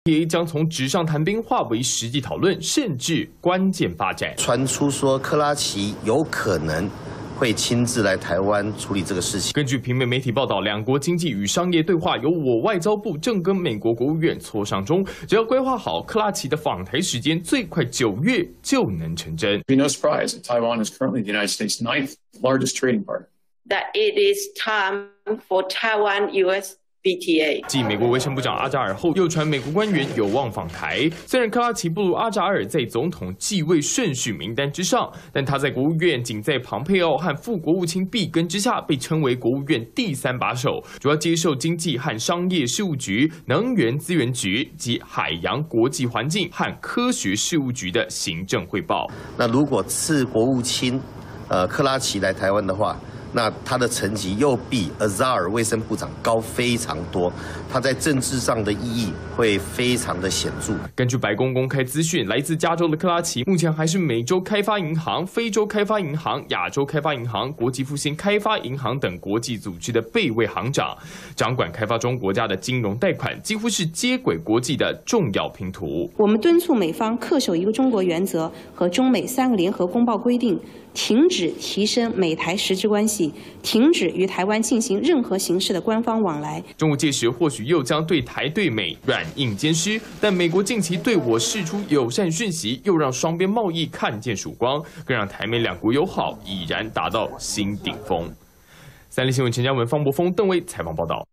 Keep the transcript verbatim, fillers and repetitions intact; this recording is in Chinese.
将从纸上谈兵化为实际讨论，甚至关键发展。 传出说克拉奇有可能会亲自来台湾处理这个事情。 根据平面媒体报道，两国经济与商业对话由我外交部正跟美国国务院磋商中，只要规划好克拉奇的访台时间，最快九月就能成真。 Be no surprise that Taiwan is currently the United States' ninth largest trading partner. That it is time for Taiwan-U S B T A。 继美国卫生部长阿扎尔后，又传美国官员有望访台。虽然克拉奇不如阿扎尔在总统继位顺序名单之上，但他在国务院仅在庞佩奥和副国务卿毕根之下，被称为国务院第三把手，主要接受经济和商业事务局、能源资源局及海洋国际环境和科学事务局的行政汇报。 那如果次国务卿，呃，克拉奇来台湾的话，那他的层级又比阿扎尔卫生部长高非常多，他在政治上的意义会非常的显著。 根据白宫公开资讯，来自加州的克拉奇目前还是美洲开发银行、非洲开发银行、亚洲开发银行、国际复兴开发银行等国际组织的备位行长，掌管开发中国家的金融贷款，几乎是接轨国际的重要拼图。 我们敦促美方恪守一个中国原则和中美三个联合公报规定，停止提升美台实质关系，停止与台湾进行任何形式的官方往来。 中国届时或许又将对台对美软硬兼施，但美国近期对我释出友善讯息，又让双边贸易看见曙光，更让台美两国友好已然达到新顶峰。三立新闻陈嘉文、方博峰、邓威采访报道。